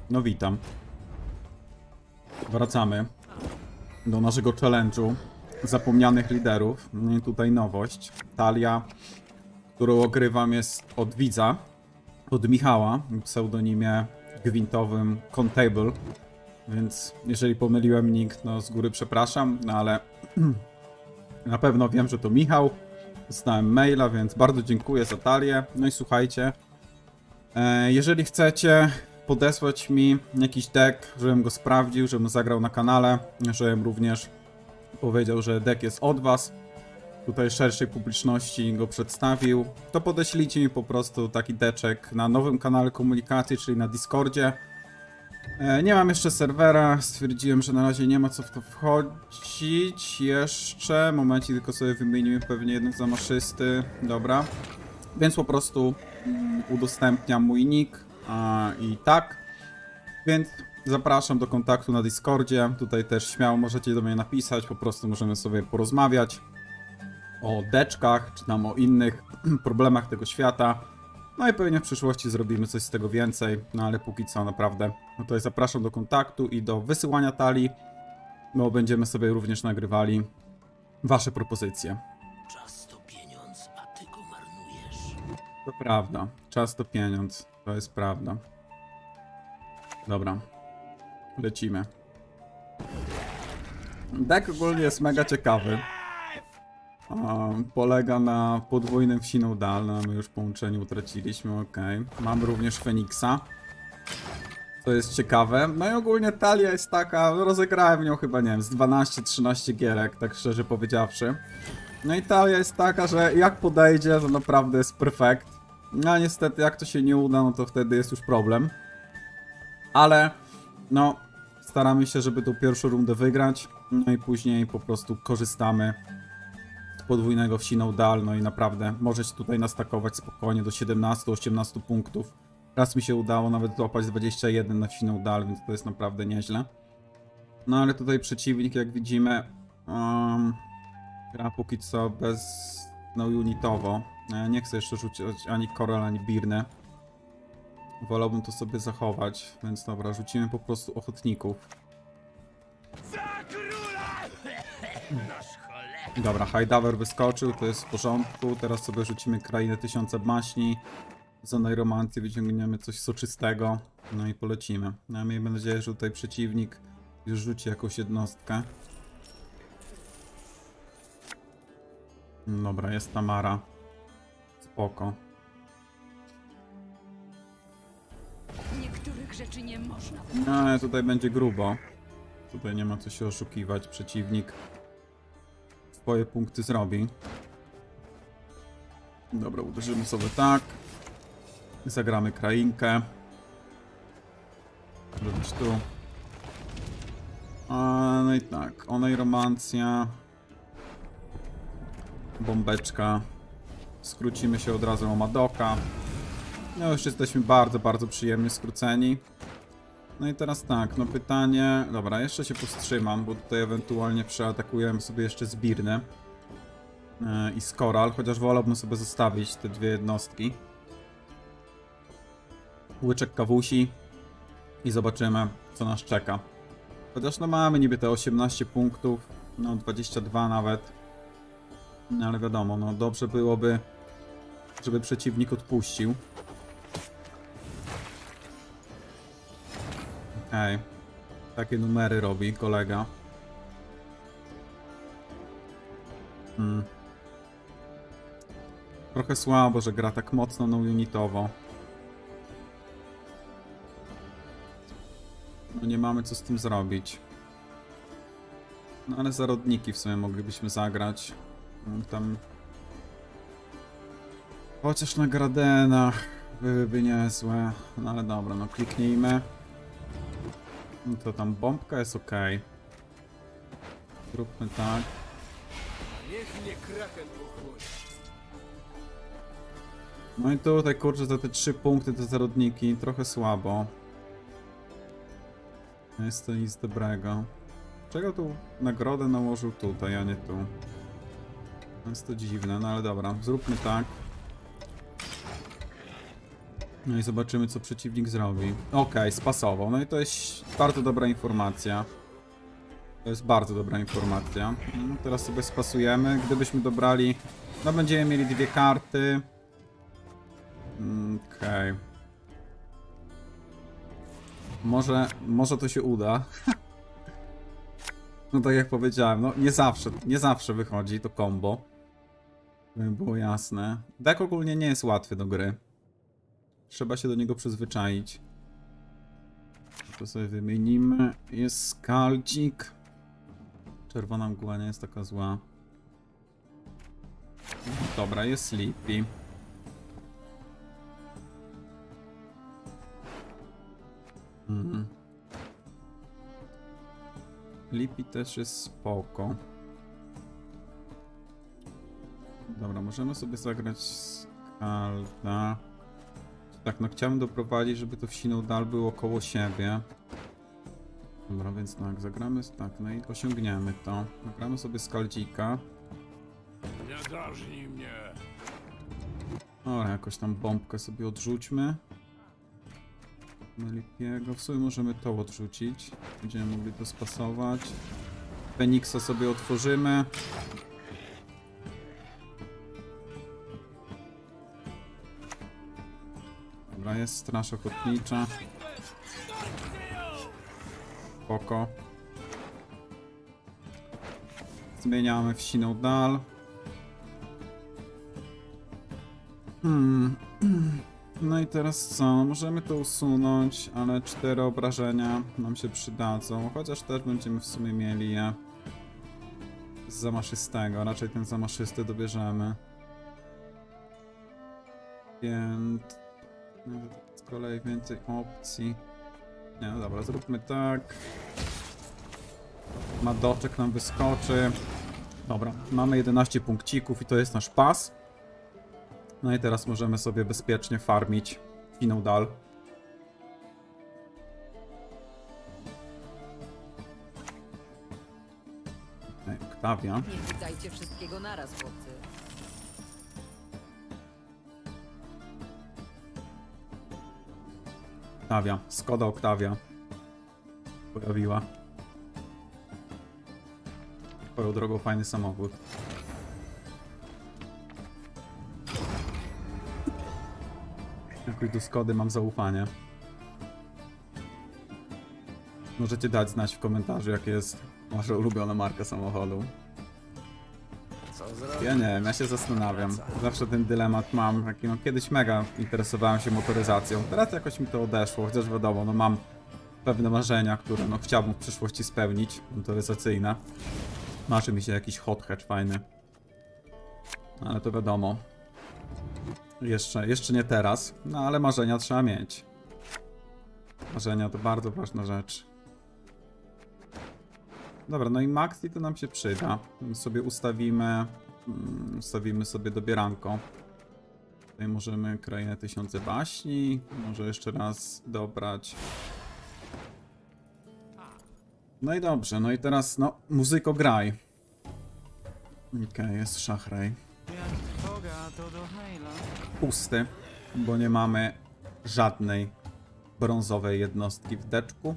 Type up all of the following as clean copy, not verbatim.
No witam. Wracamy do naszego challenge'u zapomnianych liderów. No i tutaj nowość. Talia, którą ogrywam, jest od widza, od Michała, w pseudonimie gwintowym Contable. Więc jeżeli pomyliłem nick, no z góry przepraszam, no ale na pewno wiem, że to Michał. Dostałem maila, więc bardzo dziękuję za Talię. No i słuchajcie, jeżeli chcecie podesłać mi jakiś deck, żebym go sprawdził, żebym zagrał na kanale, żebym również powiedział, że deck jest od was, tutaj szerszej publiczności go przedstawił, to podeślijcie mi po prostu taki deczek na nowym kanale komunikacji, czyli na Discordzie. Nie mam jeszcze serwera, stwierdziłem, że na razie nie ma co w to wchodzić jeszcze. Momencie, tylko sobie wymienimy pewnie jeden zamaszysty. Dobra. Więc po prostu udostępniam mój nick i tak. Więc zapraszam do kontaktu na Discordzie. Tutaj też śmiało możecie do mnie napisać, po prostu możemy sobie porozmawiać o deczkach, czy tam o innych problemach tego świata. No i pewnie w przyszłości zrobimy coś z tego więcej, no ale póki co naprawdę. No tutaj zapraszam do kontaktu i do wysyłania talii, bo będziemy sobie również nagrywali wasze propozycje. Czas to pieniądz, a ty go marnujesz. To prawda, czas to pieniądz, to jest prawda. Dobra, lecimy. Deck ogólnie jest mega ciekawy. Polega na podwójnym wsiną dal, no my już połączenie utraciliśmy, ok. Mamy również Feniksa, to jest ciekawe. No i ogólnie talia jest taka, rozegrałem nią chyba, nie wiem, z 12-13 gierek, tak szczerze powiedziawszy. No i talia jest taka, że jak podejdzie, to naprawdę jest perfekt. No a niestety jak to się nie uda, no to wtedy jest już problem. Ale, no, staramy się, żeby tą pierwszą rundę wygrać, no i później po prostu korzystamy podwójnego wsiną dal, no i naprawdę możecie tutaj nastakować spokojnie do 17-18 punktów. Raz mi się udało nawet złapać 21 na wsiną dal, więc to jest naprawdę nieźle. No ale tutaj przeciwnik, jak widzimy, gra póki co bez, no unitowo. Nie chcę jeszcze rzucić ani Koral, ani Birny. Wolałbym to sobie zachować, więc dobra, rzucimy po prostu ochotników. Dobra, Highdiver wyskoczył, to jest w porządku. Teraz sobie rzucimy Krainę Tysiąca Baśni. Za najromancję wyciągniemy coś soczystego. No i polecimy. No, miejmy nadzieję, że tutaj przeciwnik już rzuci jakąś jednostkę. Dobra, jest Tamara. Spoko. Niektórych rzeczy nie można. No, ale tutaj będzie grubo. Tutaj nie ma co się oszukiwać. Przeciwnik swoje punkty zrobi. Dobra, uderzymy sobie tak. Zagramy krainkę. Robić tu. No i tak. Onej romancja. Bombeczka. Skrócimy się od razu o Madoka. No już jesteśmy bardzo, bardzo przyjemnie skróceni. No i teraz tak, no pytanie... Dobra, jeszcze się powstrzymam, bo tutaj ewentualnie przeatakujemy sobie jeszcze z Birny i z Koral, chociaż wolałbym sobie zostawić te dwie jednostki. Łyczek kawusi i zobaczymy, co nas czeka. Chociaż no mamy niby te 18 punktów, no 22 nawet. No ale wiadomo, no dobrze byłoby, żeby przeciwnik odpuścił. Okej. Takie numery robi kolega. Trochę słabo, że gra tak mocno no-unitowo. No nie mamy co z tym zrobić. No ale zarodniki w sumie moglibyśmy zagrać. Tam... Chociaż na Gradenach byłyby niezłe. No ale dobra, no kliknijmy. No to tam bombka jest ok. Zróbmy tak. Niech mnie kraken pochłonie. No i tutaj kurczę za te 3 punkty te zarodniki trochę słabo. Nie jest to nic dobrego. Czego tu nagrodę nałożył tutaj, a nie tu? Jest to dziwne, no ale dobra, zróbmy tak. No i zobaczymy, co przeciwnik zrobi. Okej, spasował. No i to jest bardzo dobra informacja. To jest bardzo dobra informacja. No, teraz sobie spasujemy. Gdybyśmy dobrali... No będziemy mieli 2 karty. Okej. Może to się uda. No tak jak powiedziałem, no nie zawsze wychodzi to combo. Żeby było jasne. Deck ogólnie nie jest łatwy do gry. Trzeba się do niego przyzwyczaić. To sobie wymienimy. Jest Skaldzik. Czerwona mgła nie jest taka zła. Dobra, jest Sleepy. Sleepy też jest spoko. Dobra, możemy sobie zagrać Skalda. Tak, no chciałbym doprowadzić, żeby to wsinął dal było koło siebie. Dobra, więc tak, zagramy, tak, no i osiągniemy to. Zagramy sobie Skaldzika. Nie drażnij mnie. Dobra, jakoś tam bombkę sobie odrzućmy. Melipiego. W sumie możemy to odrzucić. Będziemy mogli to spasować. Feniksa sobie otworzymy. Dobra, jest straż ochotnicza. Spoko. Zmieniamy w siną dal. No i teraz co? Możemy to usunąć, ale 4 obrażenia nam się przydadzą. Chociaż też będziemy w sumie mieli je z zamaszystego. Raczej ten zamaszysty dobierzemy. Więc... z kolei więcej opcji. Nie, no dobra, zróbmy tak. Madoczek nam wyskoczy. Dobra, mamy 11 punkcików i to jest nasz pas. No i teraz możemy sobie bezpiecznie farmić finał dal. Oktawia. Nie widzajcie wszystkiego naraz, chłopcy. Oktawia, Skoda Oktawia pojawiła. Swoją drogą fajny samochód. Jakoś do Skody mam zaufanie. Możecie dać znać w komentarzu, jakie jest wasza ulubiona marka samochodu. Ja nie wiem, ja się zastanawiam. Zawsze ten dylemat mam. Taki, no, kiedyś mega interesowałem się motoryzacją. Teraz jakoś mi to odeszło, chociaż wiadomo, no mam pewne marzenia, które no chciałbym w przyszłości spełnić, motoryzacyjne. Marzy mi się jakiś hot hatch fajny. Ale to wiadomo. Jeszcze nie teraz, no ale marzenia trzeba mieć. Marzenia to bardzo ważna rzecz. Dobra, no i Maxi to nam się przyda. My sobie ustawimy sobie dobieranko. Tutaj możemy Krainę Tysiące Baśni. Może jeszcze raz dobrać. No i dobrze, no i teraz, no, muzyko graj. Okej, jest Szachraj. Pusty, bo nie mamy żadnej brązowej jednostki w deczku.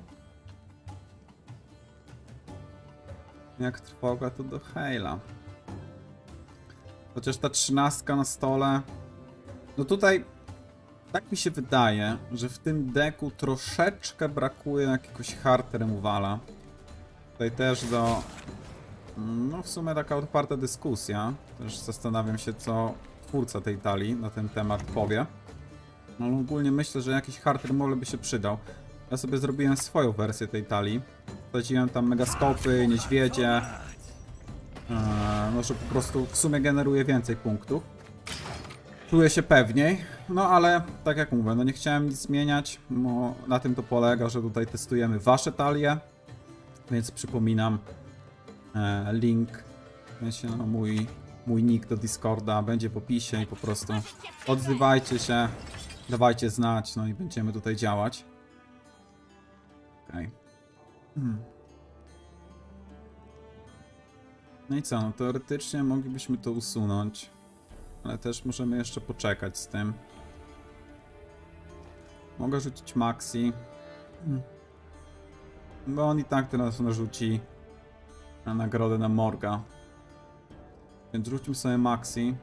Jak trwoga, to do Hejla. Chociaż ta 13 na stole... No tutaj, tak mi się wydaje, że w tym deku troszeczkę brakuje jakiegoś hard removala. Tutaj też do... No w sumie taka otwarta dyskusja. Też zastanawiam się, co twórca tej talii na ten temat powie. No ale ogólnie myślę, że jakiś hard removal by się przydał. Ja sobie zrobiłem swoją wersję tej talii. Wsadziłem tam megaskopy, niedźwiedzie. No, że po prostu w sumie generuje więcej punktów. Czuję się pewniej. No ale tak jak mówię, no nie chciałem nic zmieniać, bo na tym to polega, że tutaj testujemy wasze talie. Więc przypominam, link, no, mój nick do Discorda będzie w opisie i po prostu odzywajcie się, dawajcie znać, no i będziemy tutaj działać. Okej. No i co, no teoretycznie moglibyśmy to usunąć, ale też możemy jeszcze poczekać z tym. Mogę rzucić Maxi. Bo on i tak teraz narzuci na nagrodę na Morga. Więc rzućmy sobie Maxi.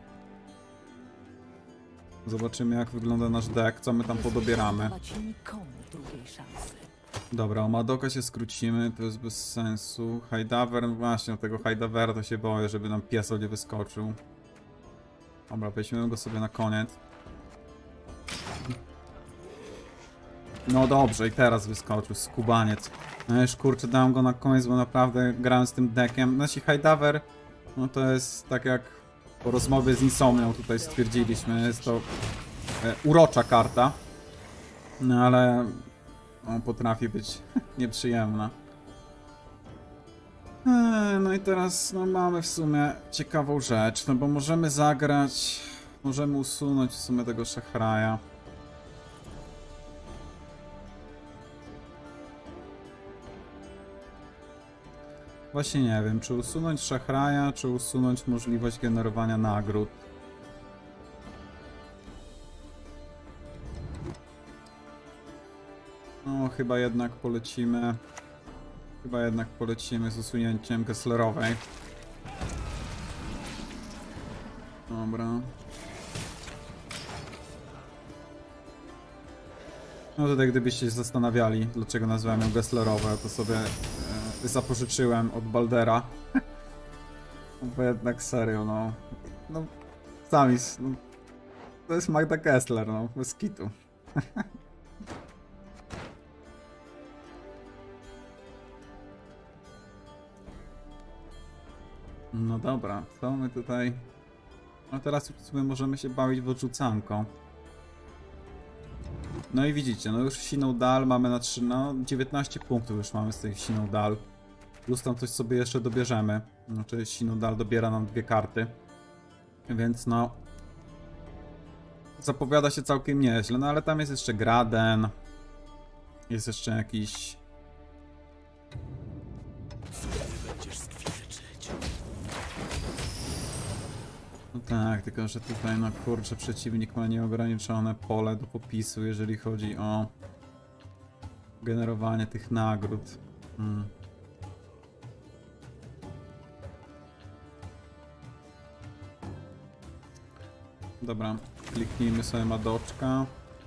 Zobaczymy, jak wygląda nasz deck, co my tam podobieramy. Dobra, o Madoka się skrócimy, to jest bez sensu. Highdaver, no właśnie, tego Highdavera to się boję, żeby nam piesol nie wyskoczył. Dobra, weźmiemy go sobie na koniec. No dobrze, i teraz wyskoczył, skubaniec. No już kurczę, dałem go na koniec, bo naprawdę grałem z tym deckiem. Znaczy Highdaver, no to jest tak jak po rozmowie z Insomnią tutaj stwierdziliśmy, jest to urocza karta. No ale on potrafi być nieprzyjemna. No i teraz no, mamy w sumie ciekawą rzecz, no bo możemy zagrać, możemy usunąć w sumie tego Szachraja. Właśnie nie wiem, czy usunąć Szachraja, czy usunąć możliwość generowania nagród. No, chyba jednak polecimy. Chyba jednak polecimy z usunięciem Gesslerowej. Dobra. No tutaj gdybyście się zastanawiali, dlaczego nazwałem ją Gesslerowe, to sobie zapożyczyłem od Baldera. Bo jednak serio, no. No, sami, no, to jest Magda Gessler, no, bez kitu. No dobra, co my tutaj... No teraz sobie możemy się bawić w odrzucanką. No i widzicie, no już w Siną Dal mamy na 3, no 19 punktów już mamy z tej Siną Dal. Plus tam coś sobie jeszcze dobierzemy. Znaczy Siną Dal dobiera nam 2 karty. Więc no... Zapowiada się całkiem nieźle, no ale tam jest jeszcze Graden. Jest jeszcze jakiś... No tak, tylko że tutaj, no kurczę, przeciwnik ma nieograniczone pole do popisu, jeżeli chodzi o generowanie tych nagród. Dobra, kliknijmy sobie Madoczka.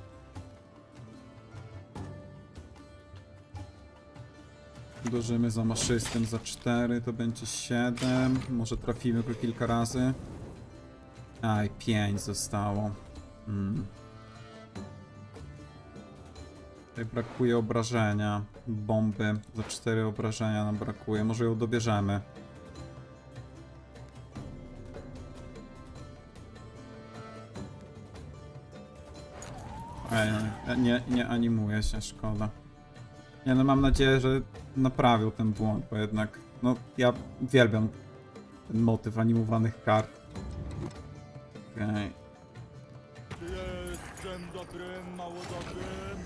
Uderzymy za maszystym za 4, to będzie 7. Może trafimy go kilka razy. Aj, 5 zostało. Tutaj brakuje obrażenia. Bomby za 4 obrażenia nam brakuje. Może ją dobierzemy. Ej, nie animuje się, szkoda. Nie, no mam nadzieję, że naprawił ten błąd, bo jednak, no ja uwielbiam ten motyw animowanych kart. Okej. Jestem dobrym, mało dobrym.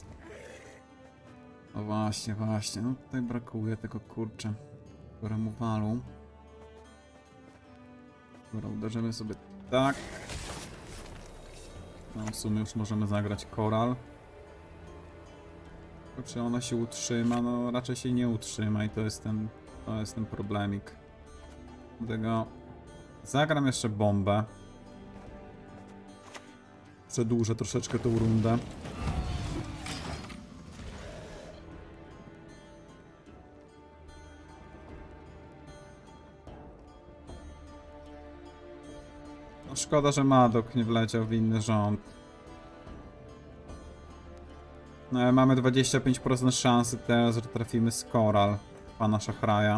No właśnie, właśnie. No tutaj brakuje tego kurczę remowalu. Dobra, uderzymy sobie tak. No w sumie już możemy zagrać koral. Czy ona się utrzyma? No raczej się nie utrzyma i to jest ten problemik. Dlatego zagram jeszcze bombę. Przedłużę troszeczkę tą rundę. No szkoda, że Madok nie wleciał w inny rząd. No ale mamy 25% szansy teraz, że trafimy z koral pana Szachraja.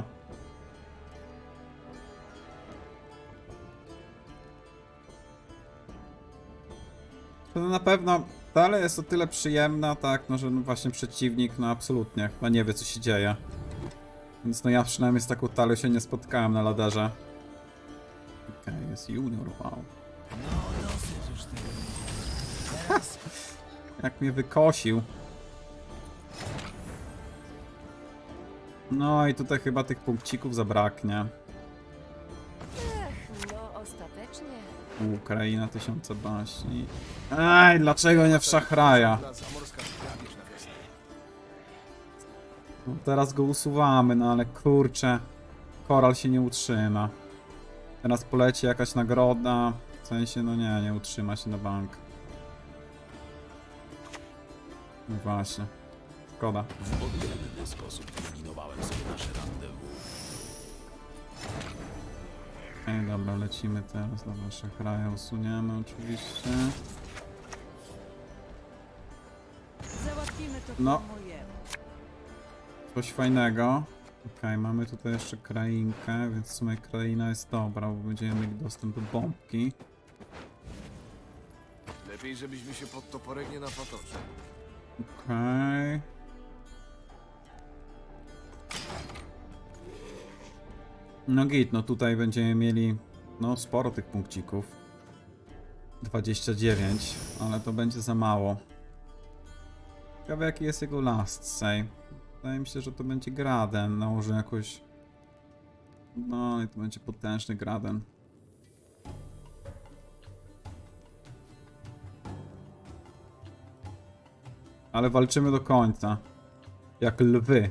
To na pewno dalej jest o tyle przyjemna, tak, no że no właśnie przeciwnik, no absolutnie, chyba nie wie co się dzieje. Więc no ja przynajmniej z taką talią się nie spotkałem na laderze. Okej, jest junior, wow. Jak mnie wykosił. No i tutaj chyba tych punkcików zabraknie. No ostatecznie. Ukraina 1000 baśni. Ej, dlaczego nie w szachraja? No teraz go usuwamy, no ale kurczę. Koral się nie utrzyma. Teraz poleci jakaś nagroda. W sensie, no nie utrzyma się na bank. No właśnie. Szkoda. W odmienny sposób eliminowałem sobie nasze rendezvous. Ej, dobra, lecimy teraz. Dobra, szachraja usuniemy oczywiście. Załatwimy to No. po mojemu. Coś fajnego. Okej, mamy tutaj jeszcze krainkę, więc w sumie kraina jest dobra, bo będziemy mieli dostęp do bombki. Lepiej, żebyśmy się pod toporek nie napatoczyli. Okej. No git, no tutaj będziemy mieli no sporo tych punkcików. 29, ale to będzie za mało. Ciekawe jaki jest jego last save. Wydaje mi się, że to będzie Graden. Nałożę jakoś... No i to będzie potężny Graden. Ale walczymy do końca. Jak lwy.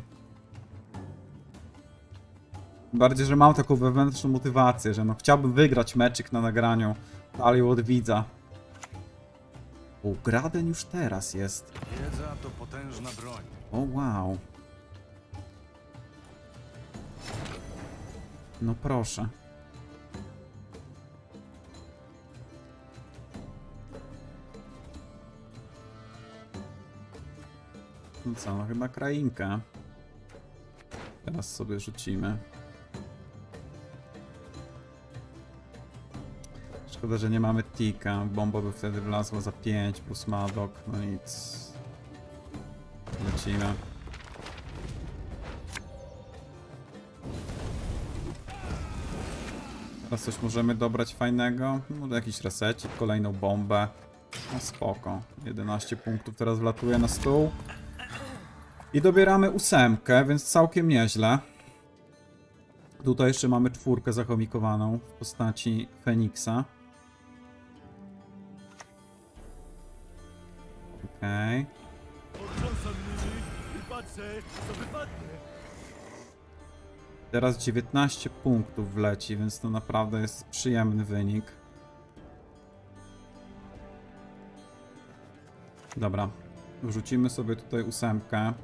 Bardziej, że mam taką wewnętrzną motywację, że no chciałbym wygrać meczyk na nagraniu. Ale od widza. O, Graden już teraz jest. Wiedza to potężna broń. O, wow. No proszę. No co, no chyba krainkę. Teraz sobie rzucimy. Szkoda, że nie mamy tika. Bomba by wtedy wlazła za 5 plus Madok. No nic. Lecimy. Teraz coś możemy dobrać fajnego. Może jakiś resecik, kolejną bombę. No spoko. 11 punktów teraz wlatuje na stół. I dobieramy 8, więc całkiem nieźle. Tutaj jeszcze mamy 4 zachomikowaną w postaci Feniksa. Okej. Potrząsam nimi i patrzę, co wypadnie. Teraz 19 punktów wleci, więc to naprawdę jest przyjemny wynik. Dobra. Wrzucimy sobie tutaj 8.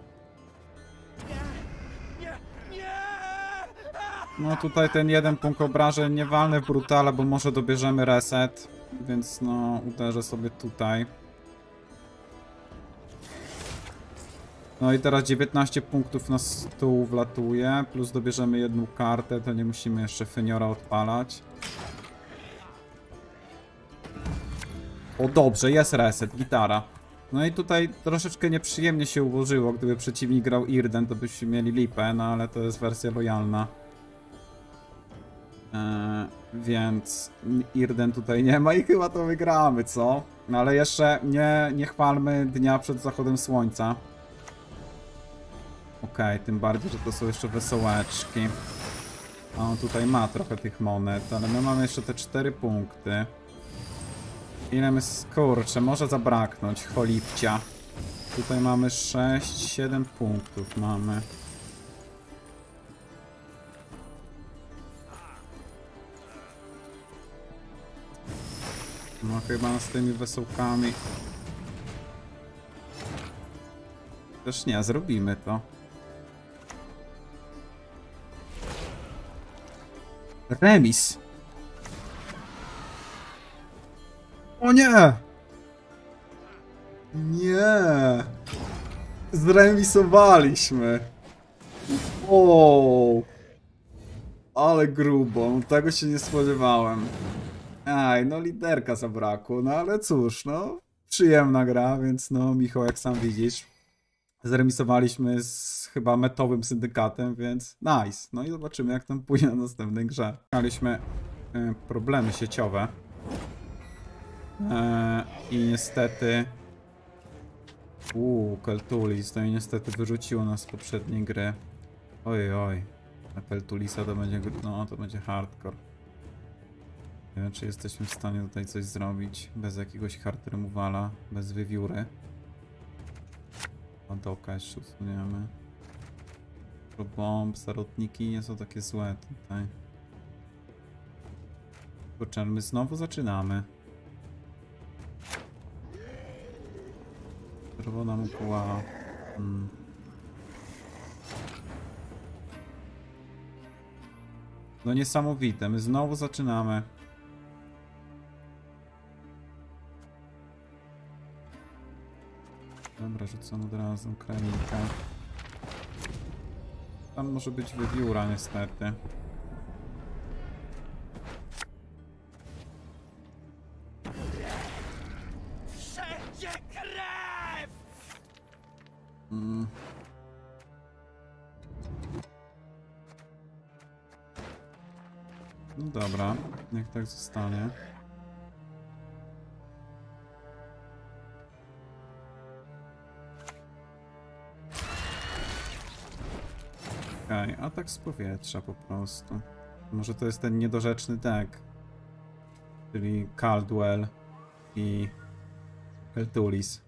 No tutaj ten jeden punkt obrażeń nie walnę w brutale, bo może dobierzemy reset. Więc no uderzę sobie tutaj. No i teraz 19 punktów na stół wlatuje, plus dobierzemy jedną kartę, to nie musimy jeszcze Feniora odpalać. O dobrze, jest reset, gitara. No i tutaj troszeczkę nieprzyjemnie się ułożyło, gdyby przeciwnik grał Irden, to byśmy mieli lipę, no ale to jest wersja lojalna. Więc Irden tutaj nie ma i chyba to wygramy, co? No ale jeszcze nie chwalmy dnia przed zachodem słońca. Okej, tym bardziej, że to są jeszcze wesołeczki. A on tutaj ma trochę tych monet, ale my mamy jeszcze te 4 punkty. Ile my... Kurczę, może zabraknąć, cholipcia. Tutaj mamy 6-7 punktów mamy. No chyba z tymi wesołkami... Też nie, zrobimy to. Remis. O nie! Nie! Zremisowaliśmy. O! Ale grubo, tego się nie spodziewałem. Aj, no liderka zabrakło, no ale cóż, no przyjemna gra, więc no Michał, jak sam widzisz, zremisowaliśmy z chyba metowym syndykatem, więc nice. No i zobaczymy, jak tam pójdzie na następnej grze. Mieliśmy problemy sieciowe. I niestety... Keltulis, to i niestety wyrzuciło nas z poprzedniej gry. Oj, oj. A Keltulisa to będzie... No, to będzie hardcore. Nie wiem, czy jesteśmy w stanie tutaj coś zrobić bez jakiegoś hard removala, bez wiewióry. Madoka jeszcze usuniemy. Bomb, zarotniki nie są takie złe tutaj. Kurczę, my znowu zaczynamy. Czerwona mgła. No niesamowite, my znowu zaczynamy. Dobra, rzucam od razu kremika. Tam może być wiewióra niestety. Wszędzie krew! No dobra, niech tak zostanie. Okej, atak z powietrza po prostu. Może to jest ten niedorzeczny deck. Czyli Caldwell i Keltulis.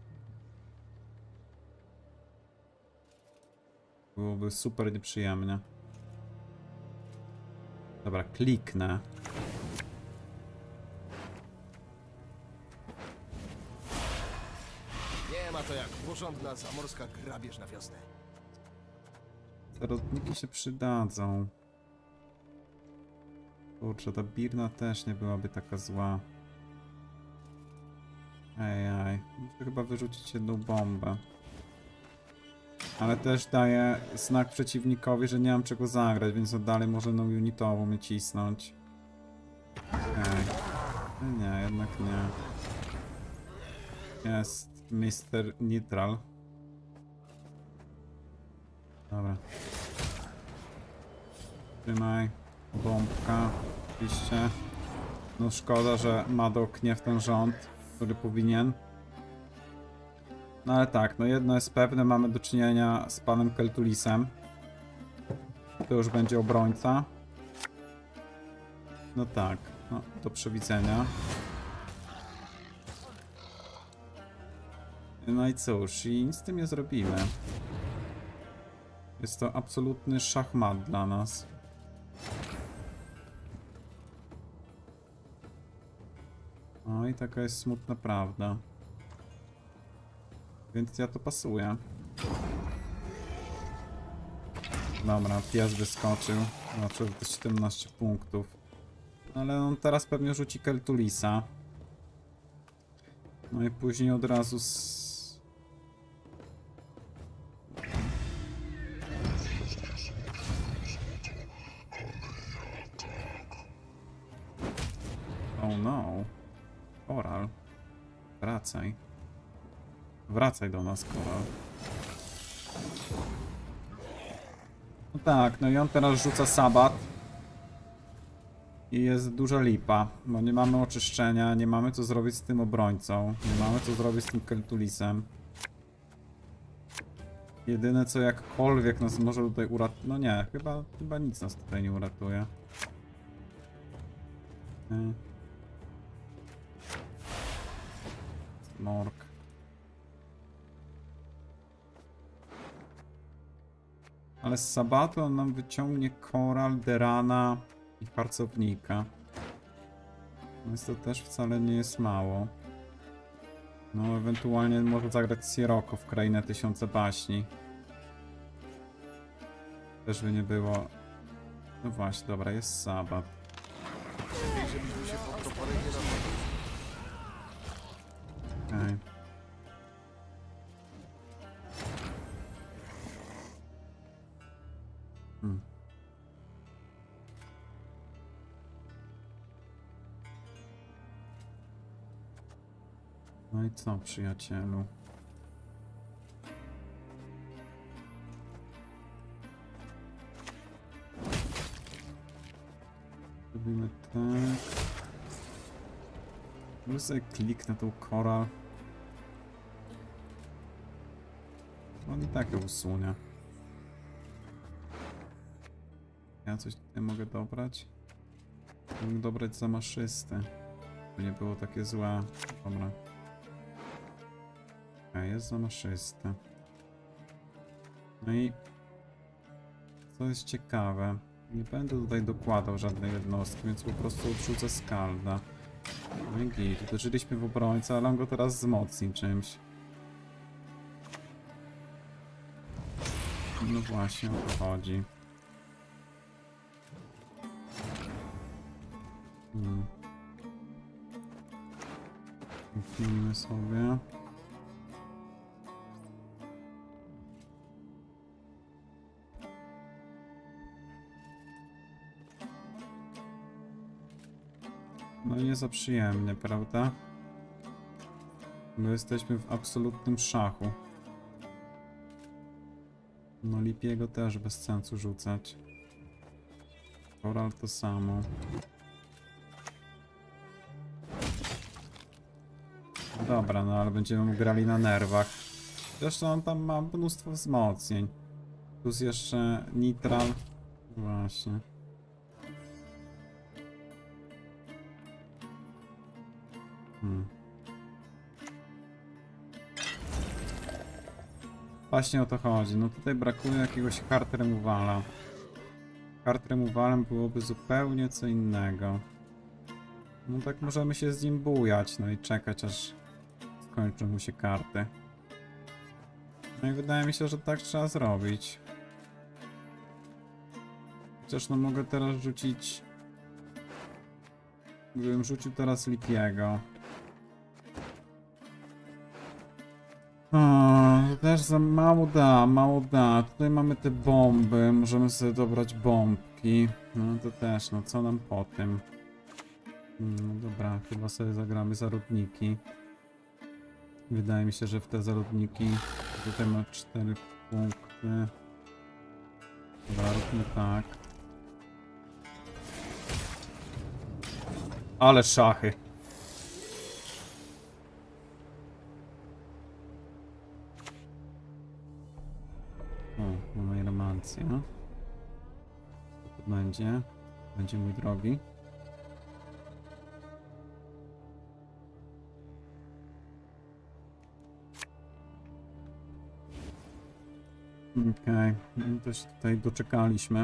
Byłoby super nieprzyjemnie. Dobra, kliknę. Nie ma to jak porządna zamorska grabież na wiosnę. Zarodniki się przydadzą. Kurczę, ta Birna też nie byłaby taka zła. Ej, muszę chyba wyrzucić jedną bombę. Ale też daję znak przeciwnikowi, że nie mam czego zagrać, więc on dalej może no unitowo mnie cisnąć. Okej. Nie, jednak nie. Jest Mr. Neutral. Dobra. Trzymaj. Bombka. Oczywiście. No szkoda, że Madok nie w ten rząd, który powinien. No ale tak, no jedno jest pewne, mamy do czynienia z panem Keltulisem. To już będzie obrońca. No tak, no do przewidzenia. No i cóż, i nic z tym nie zrobimy. Jest to absolutny szachmat dla nas. No i taka jest smutna prawda. Więc ja to pasuję. Dobra, pies wyskoczył. Znaczy to 17 punktów. Ale on teraz pewnie rzuci Keltulisa. No i później od razu Oh no. Koral. Wracaj. Wracaj do nas, Koral. No tak, no i on teraz rzuca sabat. I jest duża lipa, bo nie mamy oczyszczenia, nie mamy co zrobić z tym obrońcą, nie mamy co zrobić z tym Keltulisem. Jedyne co jakkolwiek nas może tutaj uratować... No nie, chyba nic nas tutaj nie uratuje. Morg. Ale z sabatu on nam wyciągnie Koral, Derana i harcownika. Więc to też wcale nie jest mało. No, ewentualnie może zagrać Sirocco w Krainę Tysiące Baśni. Też by nie było... No właśnie, dobra, jest sabat. Lepiej, żebyśmy się pod toporem nie napadli. Okej. No i co, przyjacielu? Robimy tak. Może sobie kliknę tą Koral. On i tak ją usunie. Ja coś tutaj mogę dobrać? Mógł dobrać zamaszysty. To nie było takie złe. Dobra. Okej, jest zamaszysty. No i co jest ciekawe, nie będę tutaj dokładał żadnej jednostki, więc po prostu odrzucę skalda. No i git, uderzyliśmy w obrońcę, ale on go teraz wzmocni czymś. No właśnie, o to chodzi. Kupimy sobie. No nie za przyjemnie, prawda? Bo jesteśmy w absolutnym szachu. No Lipiego też bez sensu rzucać. Koral to samo. Dobra, no ale będziemy mu grali na nerwach. Zresztą on tam ma mnóstwo wzmocnień. Plus jeszcze nitral. Właśnie. Właśnie o to chodzi. No tutaj brakuje jakiegoś hard removala. Hard removalem byłoby zupełnie co innego. No tak możemy się z nim bujać, no i czekać aż skończą mu się karty. No i wydaje mi się, że tak trzeba zrobić. Chociaż no mogę teraz rzucić... Gdybym rzucił teraz Lipiego. To też za mało da, mało da. Tutaj mamy te bomby, możemy sobie dobrać bombki. No to też, no co nam po tym? No dobra, chyba sobie zagramy zarodniki. Wydaje mi się, że w te zarodniki tutaj ma 4 punkty. Dobra, róbmy tak. Ale szachy. O, mamy romancję. Co to będzie? Będzie, mój drogi. Okej, no to się tutaj doczekaliśmy.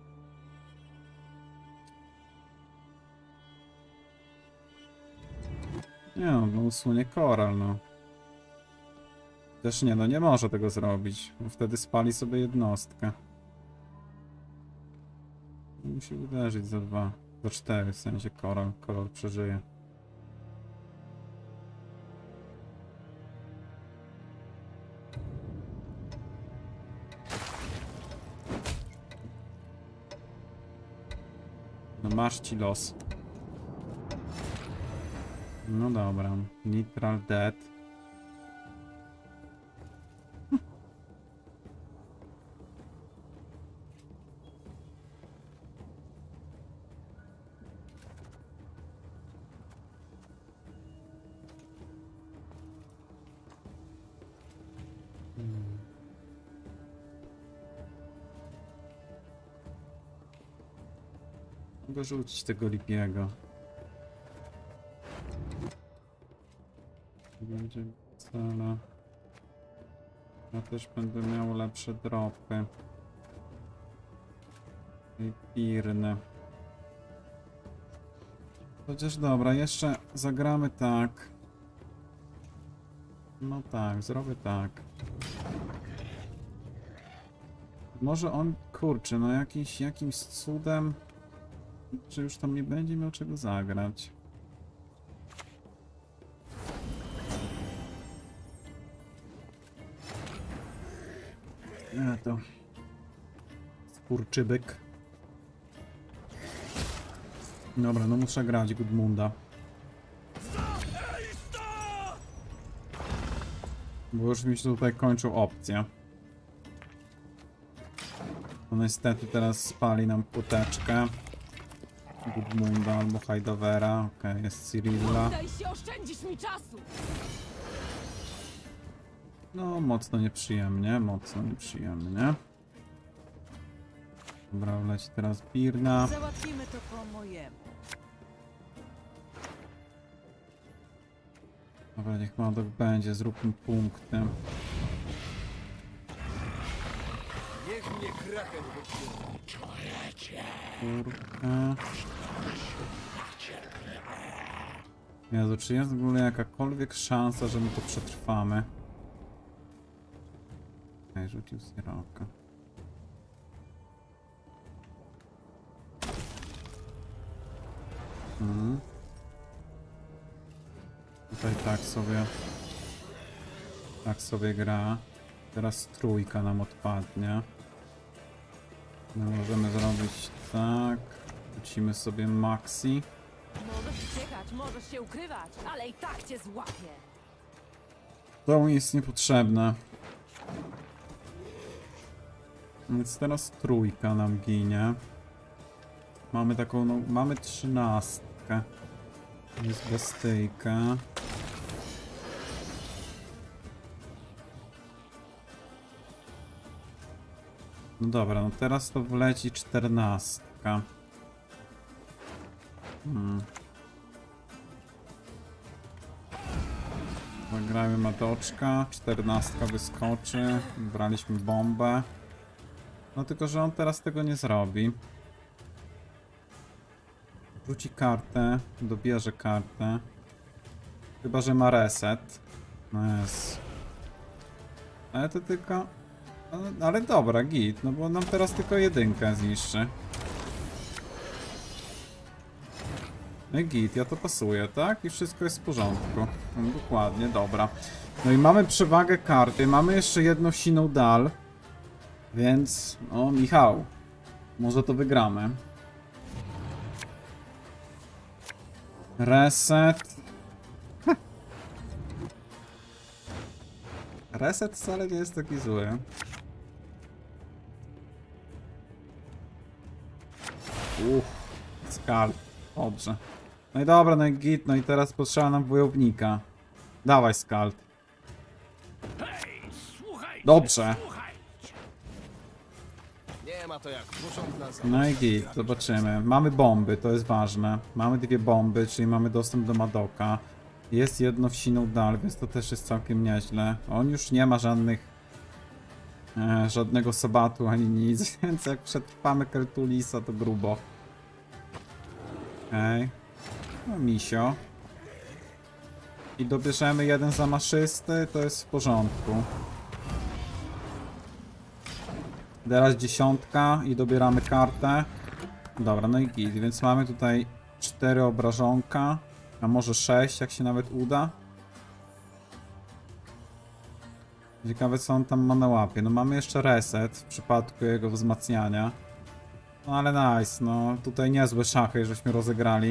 Nie no usunie koral, no. Też nie, no nie może tego zrobić, bo wtedy spali sobie jednostkę. Musi uderzyć za 2, za 4, w sensie koral przeżyje. No masz ci los. No dobra, Nitral dead. Mogę rzucić tego Lipiego. Będzie cela. Ja też będę miał lepsze dropy. I pirny. Chociaż dobra, jeszcze zagramy tak. No tak, zrobię tak. Może on, kurczę, no jakimś cudem, że już tam nie będzie miał czego zagrać. To skurczybyk. Dobra, no muszę grać Gudmunda. Bo już mi się tutaj kończą opcje. No niestety teraz spali nam płoteczkę. Gudmunda albo Hajdawera. Okej, jest Cyrilla. Daj się, oszczędzisz mi czasu! No, mocno nieprzyjemnie, mocno nieprzyjemnie. Dobra, leci teraz Birna. Załatwimy to po mojemu. Dobra, niech Madok będzie, zróbmy punkty. Niech mnie kraken wypije. Kurka. Jezu, czy jest w ogóle jakakolwiek szansa, że my to przetrwamy? Okej, rzucił Siroka. Tutaj tak sobie gra. Teraz trójka nam odpadnie. No, możemy zrobić tak. Wrócimy sobie Maxi. Możesz uciekać, możesz się ukrywać, ale i tak cię złapię. To mi jest niepotrzebne. Więc teraz trójka nam ginie. Mamy taką, no, mamy 13. Jest bestyjka. No dobra, no teraz to wleci 14. Zagrajmy Madoczka, 14 wyskoczy, braliśmy bombę. No tylko, że on teraz tego nie zrobi. Rzuci kartę, dobierze kartę. Chyba, że ma reset. No jest. Ale to tylko... Ale dobra, git, no bo nam teraz tylko jedynkę zniszczy. No i git, ja to pasuję, tak? I wszystko jest w porządku. No, dokładnie, dobra. No i mamy przewagę karty, mamy jeszcze jedną siną dal. Więc, o Michał, może to wygramy. Reset. Reset wcale nie jest taki zły. Skal. Dobrze. No i dobra, no i git, no i teraz potrzeba nam wojownika. Dawaj, Skald. Dobrze. Nie ma to jak porządna No i git, zobaczymy. Mamy bomby, to jest ważne. Mamy dwie bomby, czyli mamy dostęp do Madoka. Jest jedno w siną dal, więc to też jest całkiem nieźle. On już nie ma żadnego sabatu ani nic, więc jak przetrwamy Keltulisa, to grubo. Okej. No misio. I dobierzemy jeden zamaszysty, to jest w porządku. Teraz 10 i dobieramy kartę. Dobra, no i git, więc mamy tutaj 4 obrażonka, a może 6, jak się nawet uda. Ciekawe, co on tam ma na łapie. No mamy jeszcze reset w przypadku jego wzmacniania. No ale nice, no tutaj niezłe szachy, żeśmy rozegrali.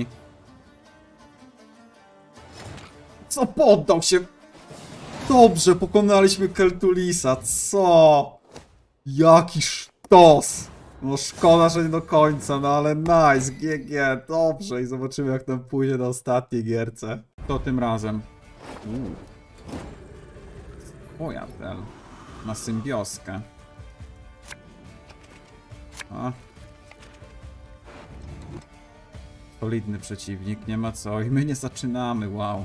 Co, poddał się? Dobrze, pokonaliśmy Keltulisa, co? Jaki sztos! No szkoda, że nie do końca, no ale nice, GG, dobrze i zobaczymy, jak nam pójdzie na ostatniej gierce. To tym razem. Pojatel. Na symbioskę. A. Solidny przeciwnik, nie ma co. I my nie zaczynamy, wow.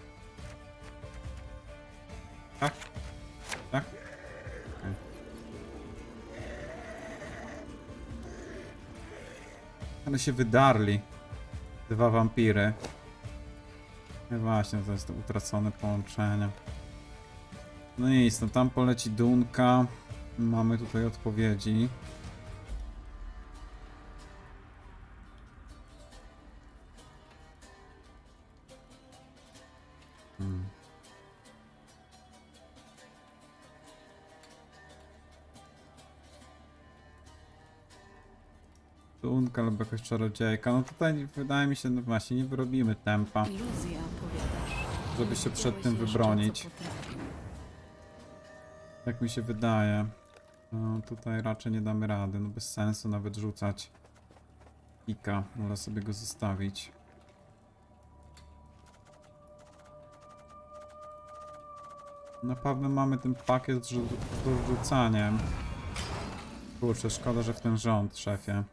Tak? Tak? Okay. Ale się wydarli. 2 wampiry. No właśnie, to jest to utracone połączenie. No i nic, no tam poleci Dunka. Mamy tutaj odpowiedzi. Dunka albo jakaś czarodziejka. No tutaj wydaje mi się, no właśnie, nie wyrobimy tempa, Iluzja, powiadasz. żeby się przed tym wybronić. Tak mi się wydaje. No tutaj raczej nie damy rady, no bez sensu nawet rzucać pika, wolę sobie go zostawić. Na pewno mamy ten pakiet z dorzucaniem. Kurczę, szkoda, że w ten rząd, szefie.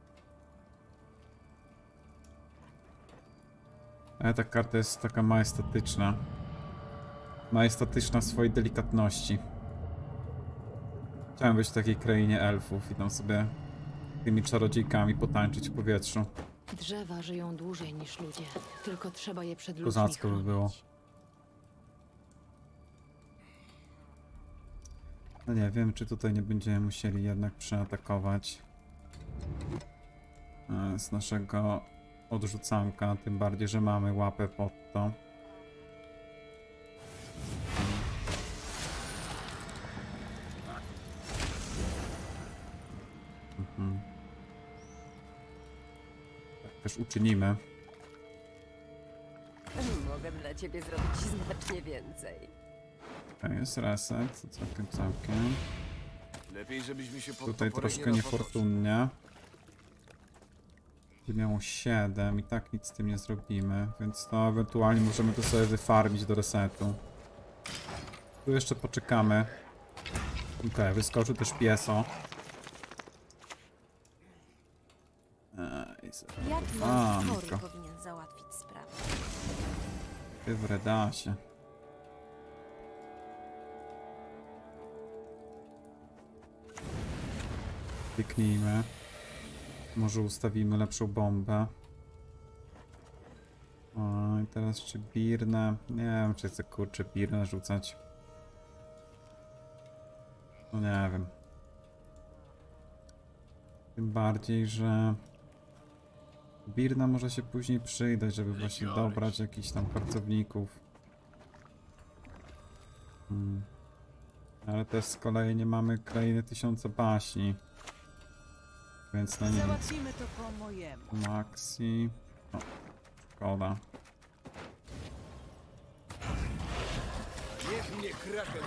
Ale ta karta jest taka majestatyczna. Majestatyczna w swojej delikatności. Chciałem być w takiej krainie elfów i tam sobie tymi czarodziejkami potańczyć w powietrzu. Drzewa żyją dłużej niż ludzie. Tylko trzeba je przed ludźmi Kozacko by chronić. było. No nie wiem, czy tutaj nie będziemy musieli jednak przeatakować z naszego odrzucanka, tym bardziej, że mamy łapę pod to. Tak też uczynimy. Mogę dla ciebie zrobić znacznie więcej. To jest reset, to całkiem. Lepiej, żebyśmy się pod Tutaj toporek troszkę nie napotoczyli. niefortunnie. Będzie miało 7 i tak nic z tym nie zrobimy, więc to ewentualnie możemy to sobie wyfarmić do resetu. Tu jeszcze poczekamy. Okej, wyskoczył też pieso. Jak Fanko. nam chory powinien załatwić sprawę? Ty w redasie. Kliknijmy. Może ustawimy lepszą bombę. O, i teraz czy Birnę? Nie wiem, czy chcę kurczę Birnę rzucać. No nie wiem. Tym bardziej, że Birna może się później przydać, żeby właśnie dobrać jakichś tam pracowników. Ale też z kolei nie mamy krainy tysiąca baśni. Więc no nic. Załatwimy to po mojemu. Maxi. O, szkoda. Niech mnie kraken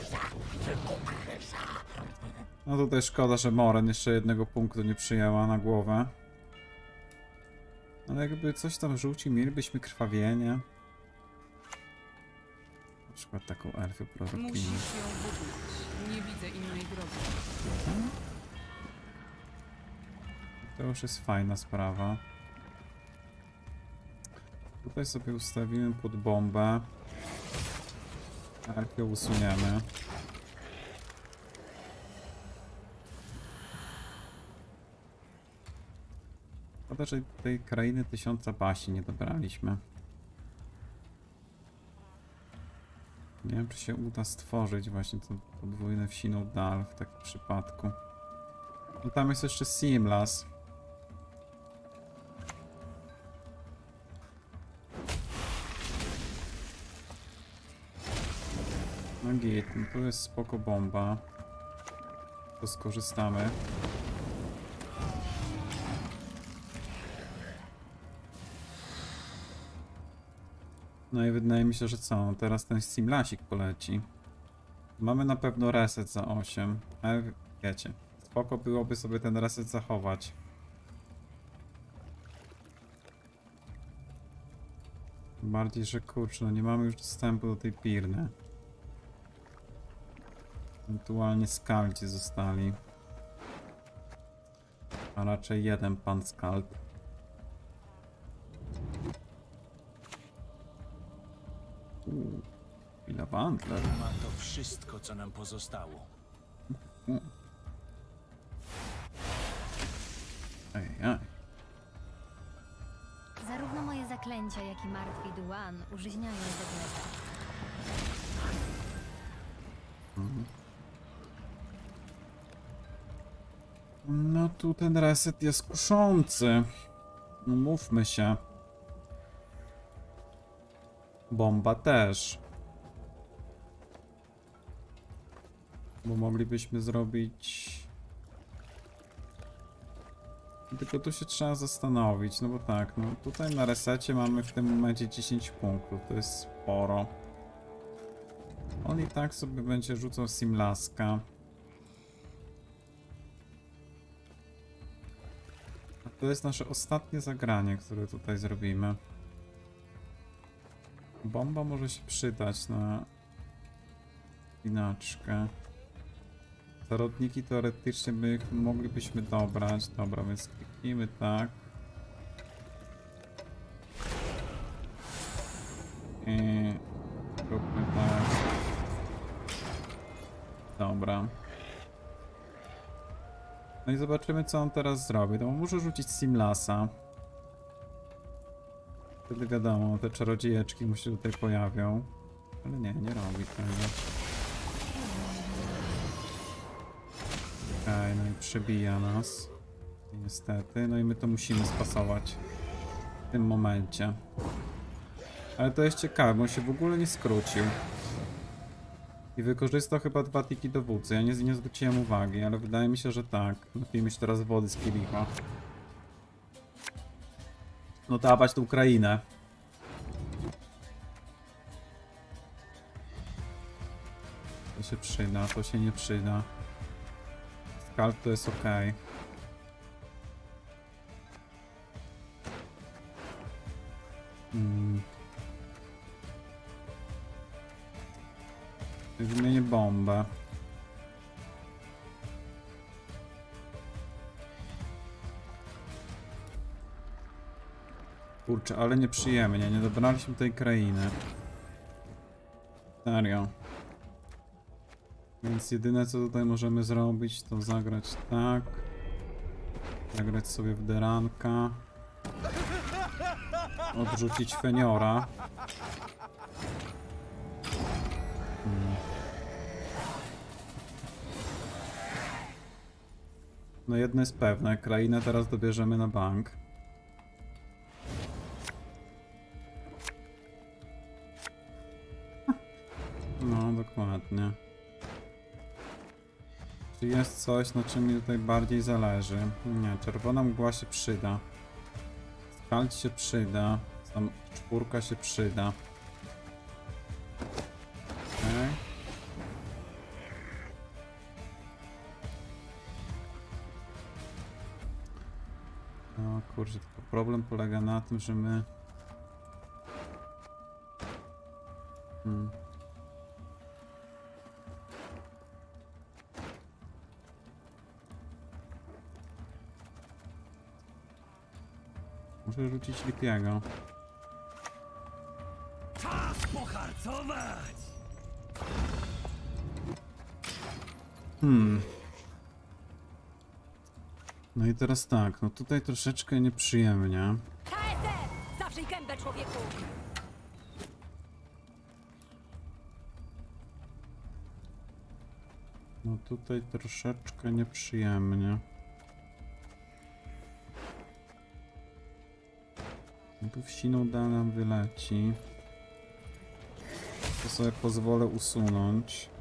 No tutaj szkoda, że Moren jeszcze jednego punktu nie przyjęła na głowę. Ale jakby coś tam rzucił, mielibyśmy krwawienie. Na przykład taką elfię prorokinię. Musisz ją budzić. Nie widzę innej drogi. To już jest fajna sprawa. Tutaj sobie ustawimy pod bombę. Elfię usuniemy. Szkoda, że tej krainy tysiąca baśni nie dobraliśmy. Nie wiem, czy się uda stworzyć właśnie to podwójne wsiną dal w takim przypadku. No tam jest jeszcze Simlas. No git, no tu jest spoko bomba. To skorzystamy. No i wydaje mi się, że co? No teraz ten Simlasik poleci. Mamy na pewno reset za 8. Ale wiecie, spoko byłoby sobie ten reset zachować. Tym bardziej, że kurczę, no nie mamy już dostępu do tej Pirny. Ewentualnie skaldzi zostali. A raczej jeden pan skald. Chwila Wandler. Ma to wszystko, co nam pozostało. Ej. Zarówno moje zaklęcia, jak i martwi Duan użyźniają Zegleta. No tu ten reset jest kuszący. No mówmy się. Bomba też. Bo moglibyśmy zrobić... Tylko tu się trzeba zastanowić, no bo tak, no tutaj na resecie mamy w tym momencie 10 punktów, to jest sporo. On i tak sobie będzie rzucał Simlaska. A to jest nasze ostatnie zagranie, które tutaj zrobimy. Bomba może się przydać na inaczkę. Zarodniki teoretycznie moglibyśmy dobrać. Dobra, więc kliknijmy tak. I róbmy tak. Dobra. No i zobaczymy, co on teraz zrobi. No, może rzucić Simlasa. Wtedy wiadomo, te czarodziejeczki mu się tutaj pojawią. Ale nie robi tego. Okej, no i przebija nas. Niestety. No i my to musimy spasować w tym momencie. Ale to jest ciekawe, bo on się w ogóle nie skrócił. I wykorzystał chyba 2 tiki dowódcy. Ja nie zwróciłem uwagi, ale wydaje mi się, że tak. Napijmy się teraz wody z kielicha. No dawać tę Ukrainę. To się przyda, to się nie przyda. Skalp to jest ok. Wymienię bombę. Kurczę, ale nieprzyjemnie, nie dobraliśmy tej krainy. Serio. Więc jedyne co tutaj możemy zrobić to zagrać tak. Zagrać sobie w deranka. Odrzucić Feniora. No jedno jest pewne, krainę teraz dobierzemy na bank. No dokładnie. Czy jest coś, na czym mi tutaj bardziej zależy? Nie, czerwona mgła się przyda. Skalt się przyda. Sam 4 się przyda. Okay. No kurczę, tylko problem polega na tym, że my... Muszę rzucić Lipiego. Czas poharcować! No i teraz tak, no tutaj troszeczkę nieprzyjemnie. KSR! Zawrzyj gębę, człowieku! No tutaj troszeczkę nieprzyjemnie. No tu wsiną da nam wyleci. To sobie pozwolę usunąć.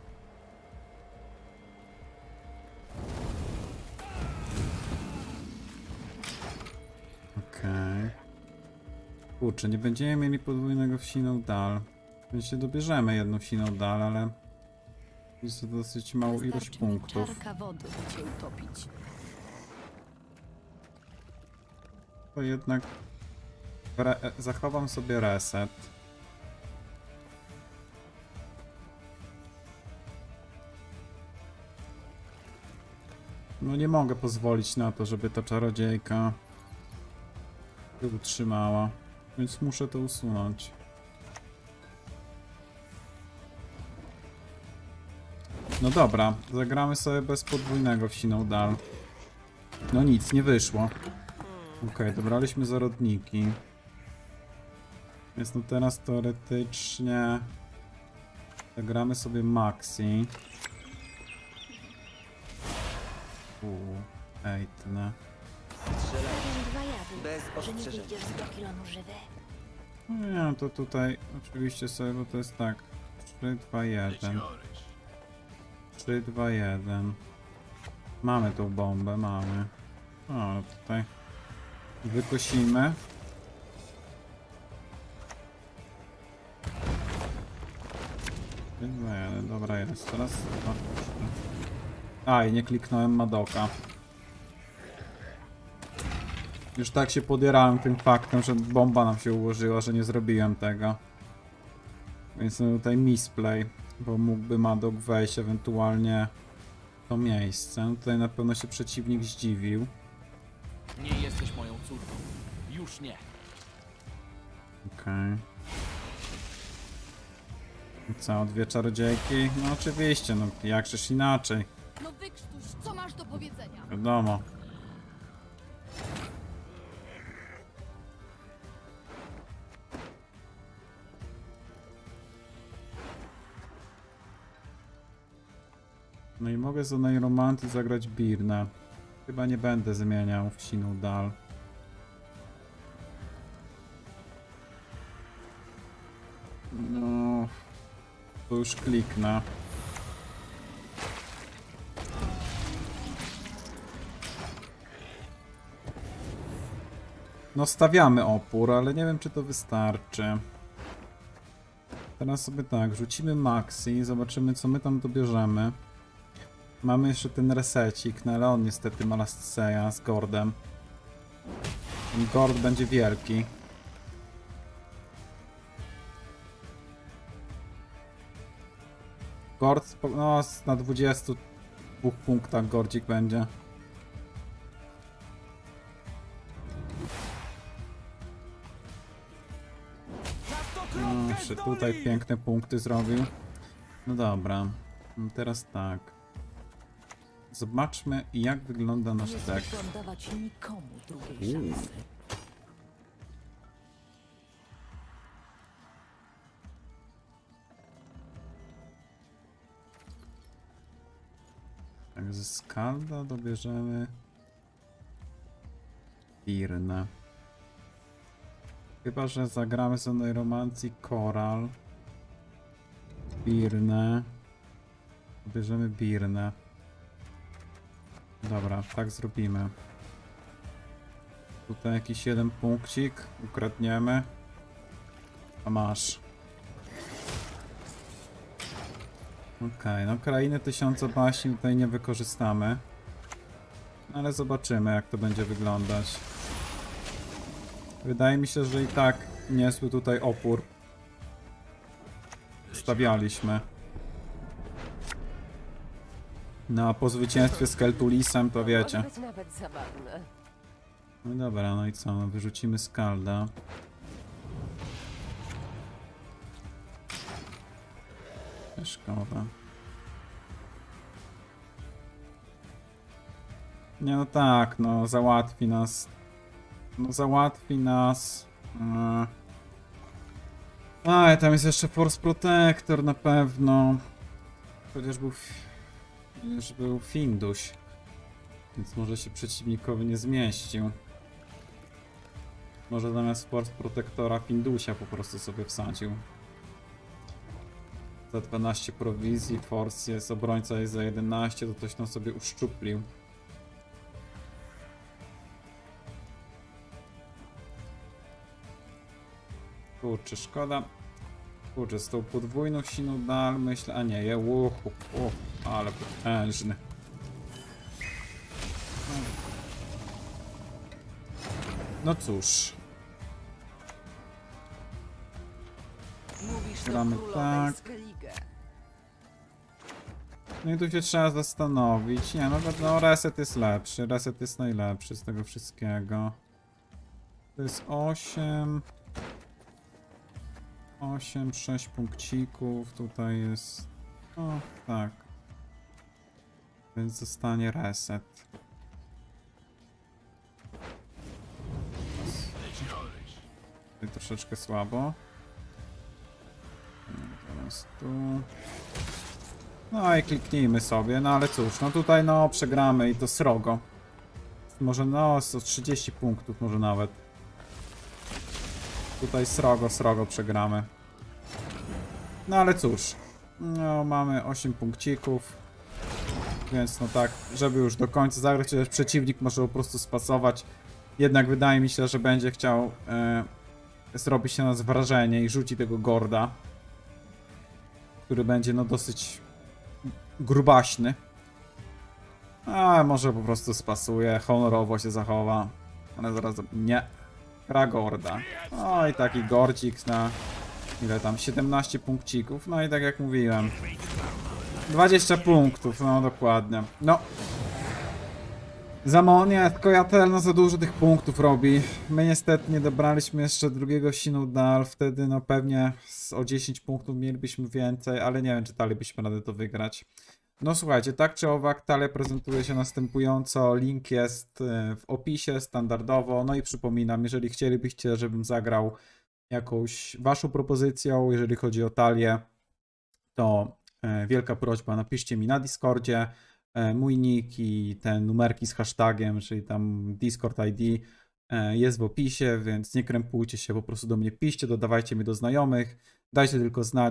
Okej. Kurczę, nie będziemy mieli podwójnego wsiną dal. My się dobierzemy jedną wsiną dal, ale jest to dosyć małą ilość punktów. Czarka wody, by cię utopić. To jednak zachowam sobie reset. No nie mogę pozwolić na to, żeby ta czarodziejka się utrzymała, więc muszę to usunąć. No dobra, zagramy sobie bez podwójnego wsiną dal. No nic, nie wyszło. Okej, dobraliśmy zarodniki. Więc no teraz teoretycznie zagramy sobie Maxi. Ejtne. Bez ostrzeżenia. Nie, to tutaj oczywiście sobie, bo to jest tak. 3, 2, 1. 3, 2, 1. Mamy tą bombę, mamy. O, tutaj wykosimy. Dobra jest, teraz 2, 3. Aj, nie kliknąłem Madoka. Już tak się podierałem tym faktem, że bomba nam się ułożyła, że nie zrobiłem tego. Więc tutaj misplay, bo mógłby Madok wejść ewentualnie to miejsce. Tutaj na pewno się przeciwnik zdziwił. Nie jesteś moją córką. Już nie. Okej. I co, dwie czarodziejki? No oczywiście, no jakżeż inaczej. No wykrztuś, co masz do powiedzenia? Wiadomo. No i mogę z onej romanty zagrać Birnę. Chyba nie będę zmieniał w Sinudal. No, to już kliknę. No stawiamy opór, ale nie wiem czy to wystarczy. Teraz sobie tak, rzucimy Maxi, zobaczymy co my tam dobierzemy. Mamy jeszcze ten resecik, no ale on niestety ma Lastseya z Gordem. Ten Gord będzie wielki. Gord, no na 22 punktach Gordzik będzie. No, jeszcze tutaj piękne punkty zrobił. No dobra, teraz tak. Zobaczmy jak wygląda nasz Nie deck. chcesz dawać nikomu drugiej szansy. Tak, ze Skalda dobierzemy Birnę. Chyba że zagramy z onej romancji Koral. Birnę. Dobierzemy Birnę. Dobra, tak zrobimy. Tutaj jakiś jeden punkcik. Ukradniemy. A masz. Okej, no krainy tysiąca baśni tutaj nie wykorzystamy. Ale zobaczymy jak to będzie wyglądać. Wydaje mi się, że i tak niezły tutaj opór stawialiśmy. No a po zwycięstwie z Keltulisem to wiecie. Może być nawet zabawne. No dobra, no i co? No, wyrzucimy Skalda. Szkoda. Nie no tak, no załatwi nas. No załatwi nas. A, tam jest jeszcze Force Protector na pewno. Chociaż był Finduś. Więc może się przeciwnikowi nie zmieścił. Może zamiast Force Protectora Findusia po prostu sobie wsadził. Za 12 prowizji, Force jest, obrońca jest za 11, to ktoś tam sobie uszczuplił. Kurczę, szkoda. Kurczę, z tą podwójną Sinudal myślę, a nie, ale potężny. No cóż. Mówisz Gramy do tak. Skellige. No i tu się trzeba zastanowić. Nie, no reset jest lepszy. Reset jest najlepszy z tego wszystkiego. To jest 8, 6 punkcików. Tutaj jest... O, tak. Więc zostanie reset. Tutaj troszeczkę słabo. Teraz tu. No i kliknijmy sobie, no ale cóż, no tutaj no przegramy i to srogo. Może no, 130 punktów może nawet. Tutaj srogo przegramy. No ale cóż, no mamy 8 punkcików. Więc no tak, żeby już do końca zagrać, chociaż przeciwnik może po prostu spasować. Jednak wydaje mi się, że będzie chciał zrobić się na nas wrażenie i rzuci tego Gorda. Który będzie no dosyć grubaśny. A może po prostu spasuje, honorowo się zachowa. Ale zaraz... Nie. Gra Gorda. O i taki Gordzik na... Ile tam? 17 punkcików. No i tak jak mówiłem. 20 punktów, no dokładnie. No. Zamonia, tylko Jatel no za dużo tych punktów robi. My niestety nie dobraliśmy jeszcze drugiego Sinudal, wtedy no pewnie o 10 punktów mielibyśmy więcej, ale nie wiem, czy dalibyśmy radę to wygrać. No słuchajcie, tak czy owak, talia prezentuje się następująco, link jest w opisie standardowo, no i przypominam, jeżeli chcielibyście, żebym zagrał jakąś waszą propozycją, jeżeli chodzi o talię, to wielka prośba, napiszcie mi na Discordzie, mój nick i te numerki z hashtagiem, czyli tam Discord ID jest w opisie, więc nie krępujcie się, po prostu do mnie piszcie, dodawajcie mnie do znajomych, dajcie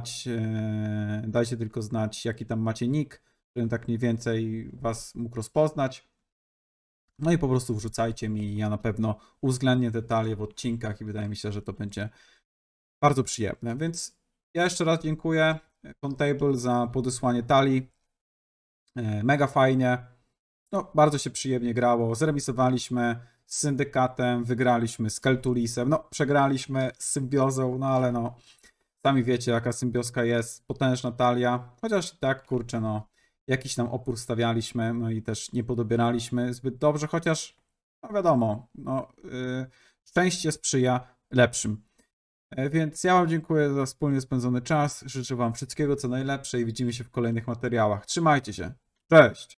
tylko znać jaki tam macie nick, żebym tak mniej więcej was mógł rozpoznać. No i po prostu wrzucajcie mi, ja na pewno uwzględnię te talie w odcinkach i wydaje mi się, że to będzie bardzo przyjemne, więc ja jeszcze raz dziękuję Contable za podesłanie talii. Mega fajnie. No, bardzo się przyjemnie grało. Zremisowaliśmy z Syndykatem, wygraliśmy z Keltulisem. No, przegraliśmy z Symbiozą, no ale no, sami wiecie jaka Symbiozka jest. Potężna talia. Chociaż i tak, kurczę, no, jakiś tam opór stawialiśmy, no i też nie podobieraliśmy zbyt dobrze, chociaż, no wiadomo, no, szczęście sprzyja lepszym. Więc ja wam dziękuję za wspólnie spędzony czas. Życzę wam wszystkiego co najlepsze i widzimy się w kolejnych materiałach. Trzymajcie się. Cześć!